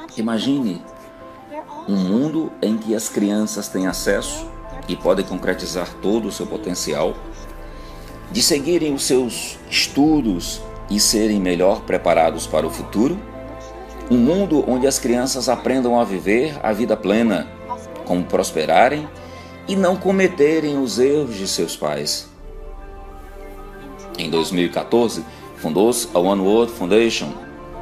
Imagine um mundo em que as crianças têm acesso e podem concretizar todo o seu potencial, de seguirem os seus estudos e serem melhor preparados para o futuro. Um mundo onde as crianças aprendam a viver a vida plena, como prosperarem e não cometerem os erros de seus pais. Em 2014, fundou-se a One World Foundation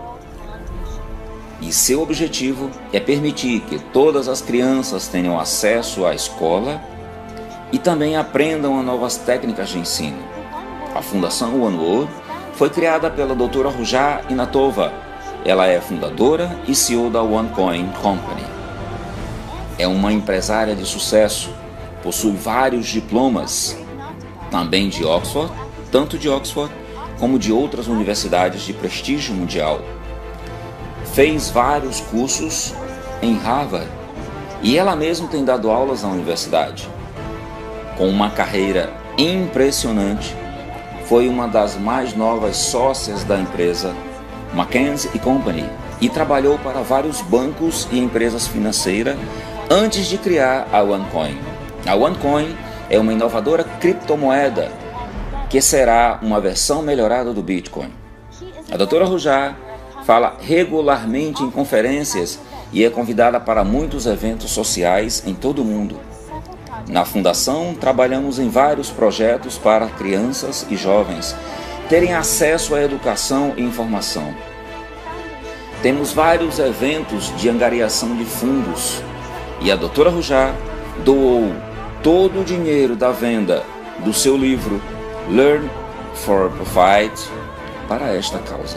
e seu objetivo é permitir que todas as crianças tenham acesso à escola e também aprendam novas técnicas de ensino. A Fundação One World foi criada pela doutora Ruja Inatova. Ela é fundadora e CEO da OneCoin Company. É uma empresária de sucesso, possui vários diplomas, também de Oxford, tanto de Oxford como de outras universidades de prestígio mundial. Fez vários cursos em Harvard e ela mesma tem dado aulas na universidade. Com uma carreira impressionante, foi uma das mais novas sócias da empresa McKinsey & Company e trabalhou para vários bancos e empresas financeiras antes de criar a OneCoin. A OneCoin é uma inovadora criptomoeda que será uma versão melhorada do Bitcoin. A doutora Ruja fala regularmente em conferências e é convidada para muitos eventos sociais em todo o mundo. Na Fundação, trabalhamos em vários projetos para crianças e jovens terem acesso à educação e informação. Temos vários eventos de angariação de fundos e a doutora Ruja doou todo o dinheiro da venda do seu livro Learn for Profit para esta causa.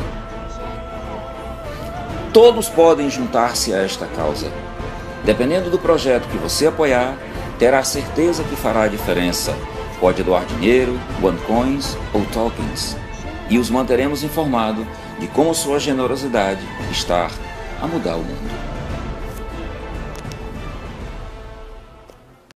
Todos podem juntar-se a esta causa. Dependendo do projeto que você apoiar, terá certeza que fará a diferença. Pode doar dinheiro, OneCoins ou tokens. E os manteremos informados de como sua generosidade está a mudar o mundo.